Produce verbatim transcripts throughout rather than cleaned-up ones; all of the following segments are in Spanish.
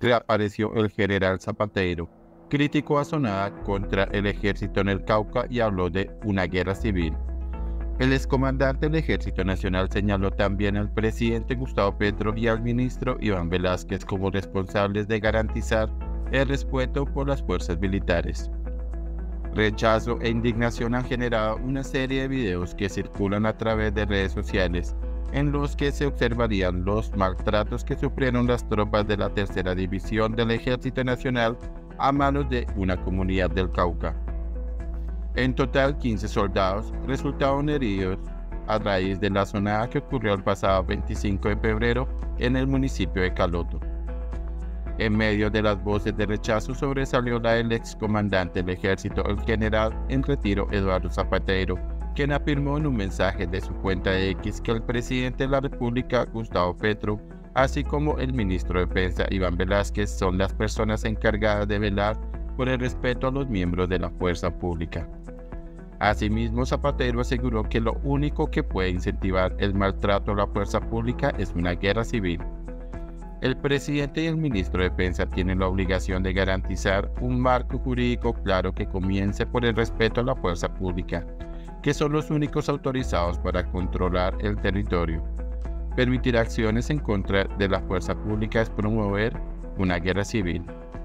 reapareció el general Zapatero, criticó a Sonada contra el ejército en el Cauca y habló de una guerra civil. El excomandante del Ejército Nacional señaló también al presidente Gustavo Petro y al ministro Iván Velázquez como responsables de garantizar el respeto por las fuerzas militares. Rechazo e indignación han generado una serie de videos que circulan a través de redes sociales en los que se observarían los maltratos que sufrieron las tropas de la Tercera División del Ejército Nacional a manos de una comunidad del Cauca. En total, quince soldados resultaron heridos a raíz de la sonada que ocurrió el pasado veinticinco de febrero en el municipio de Caloto. En medio de las voces de rechazo sobresalió la del excomandante del ejército, el general en retiro Eduardo Zapatero, quien afirmó en un mensaje de su cuenta de X que el presidente de la República, Gustavo Petro, así como el ministro de Defensa, Iván Velázquez, son las personas encargadas de velar por el respeto a los miembros de la fuerza pública. Asimismo, Zapatero aseguró que lo único que puede incentivar el maltrato a la fuerza pública es una guerra civil. El presidente y el ministro de Defensa tienen la obligación de garantizar un marco jurídico claro que comience por el respeto a la fuerza pública, que son los únicos autorizados para controlar el territorio. Permitir acciones en contra de la fuerza pública es promover una guerra civil.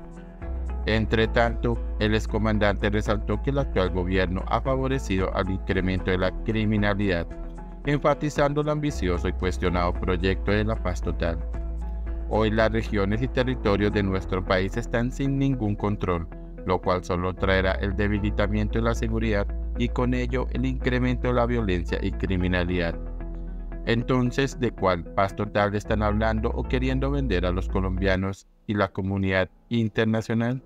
Entre tanto, el excomandante resaltó que el actual gobierno ha favorecido al incremento de la criminalidad, enfatizando el ambicioso y cuestionado proyecto de la paz total. Hoy las regiones y territorios de nuestro país están sin ningún control, lo cual solo traerá el debilitamiento de la seguridad y con ello el incremento de la violencia y criminalidad. Entonces, ¿de cuál paz total están hablando o queriendo vender a los colombianos y la comunidad internacional?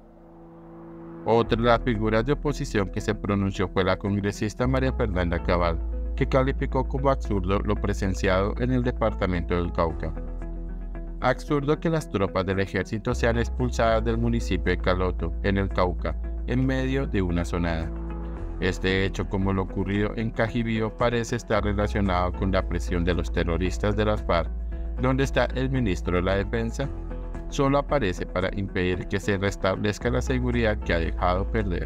Otra de las figuras de oposición que se pronunció fue la congresista María Fernanda Cabal, que calificó como absurdo lo presenciado en el departamento del Cauca. Absurdo que las tropas del ejército sean expulsadas del municipio de Caloto, en el Cauca, en medio de una sonada. Este hecho, como lo ocurrido en Cajibío, parece estar relacionado con la presión de los terroristas de las FARC, donde está el ministro de la Defensa. Solo aparece para impedir que se restablezca la seguridad que ha dejado perder.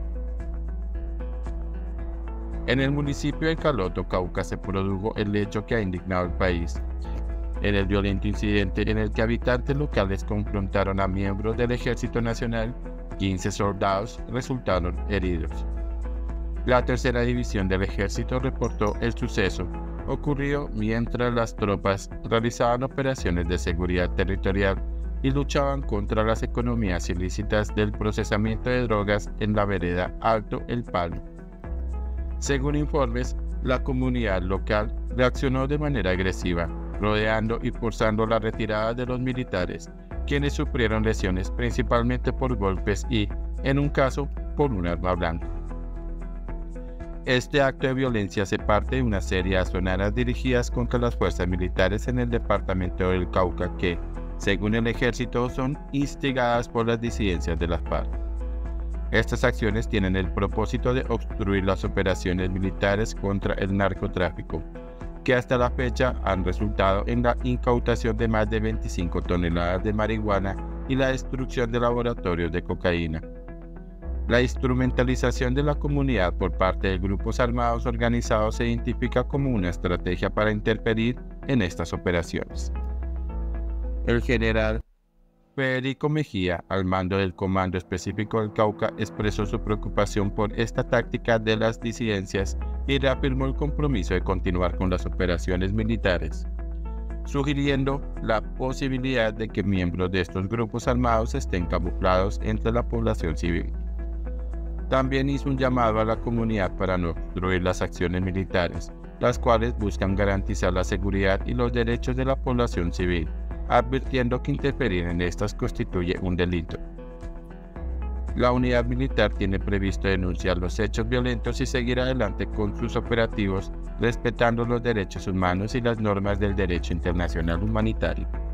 En el municipio de Caloto, Cauca, se produjo el hecho que ha indignado al país. En el violento incidente en el que habitantes locales confrontaron a miembros del Ejército Nacional, quince soldados resultaron heridos. La Tercera División del Ejército reportó el suceso ocurrido mientras las tropas realizaban operaciones de seguridad territorial y luchaban contra las economías ilícitas del procesamiento de drogas en la vereda Alto El Palo. Según informes, la comunidad local reaccionó de manera agresiva, rodeando y forzando la retirada de los militares, quienes sufrieron lesiones principalmente por golpes y, en un caso, por un arma blanca. Este acto de violencia hace parte de una serie de azonadas dirigidas contra las fuerzas militares en el departamento del Cauca que, según el ejército, son instigadas por las disidencias de las FARC. Estas acciones tienen el propósito de obstruir las operaciones militares contra el narcotráfico, que hasta la fecha han resultado en la incautación de más de veinticinco toneladas de marihuana y la destrucción de laboratorios de cocaína. La instrumentalización de la comunidad por parte de grupos armados organizados se identifica como una estrategia para interferir en estas operaciones. El general Federico Mejía, al mando del Comando Específico del Cauca, expresó su preocupación por esta táctica de las disidencias y reafirmó el compromiso de continuar con las operaciones militares, sugiriendo la posibilidad de que miembros de estos grupos armados estén camuflados entre la población civil. También hizo un llamado a la comunidad para no obstruir las acciones militares, las cuales buscan garantizar la seguridad y los derechos de la población civil, advirtiendo que interferir en estas constituye un delito. La unidad militar tiene previsto denunciar los hechos violentos y seguir adelante con sus operativos, respetando los derechos humanos y las normas del derecho internacional humanitario.